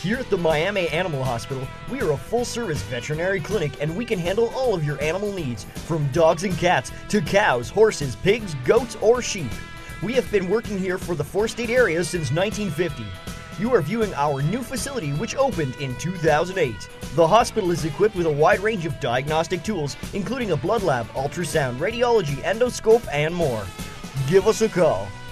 Here at the Miami Animal Hospital, we are a full-service veterinary clinic and we can handle all of your animal needs, from dogs and cats to cows, horses, pigs, goats, or sheep. We have been working here for the four-state area since 1950. You are viewing our new facility, which opened in 2008. The hospital is equipped with a wide range of diagnostic tools, including a blood lab, ultrasound, radiology, endoscope, and more. Give us a call.